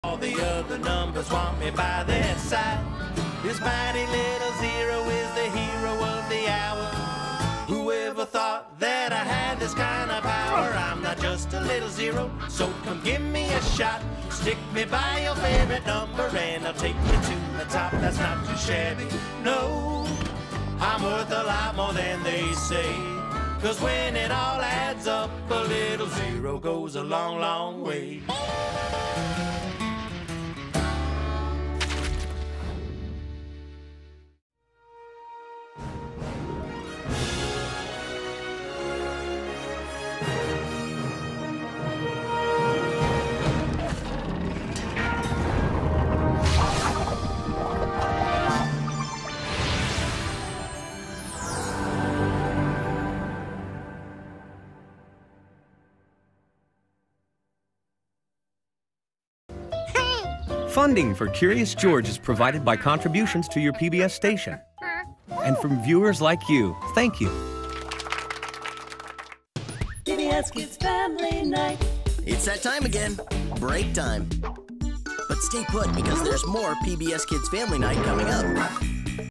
All the other numbers want me by their side. This mighty little zero is the hero of the hour. Whoever thought that I had this kind of power? I'm not just a little zero, so come give me a shot. Stick me by your favorite number and I'll take you to the top. That's not too shabby, no. I'm worth a lot more than they say. 'Cause when it all adds up, a little zero goes a long, long way. Funding for Curious George is provided by contributions to your PBS station. And from viewers like you, thank you. PBS Kids Family Night. It's that time again. Break time. But stay put because there's more PBS Kids Family Night coming up.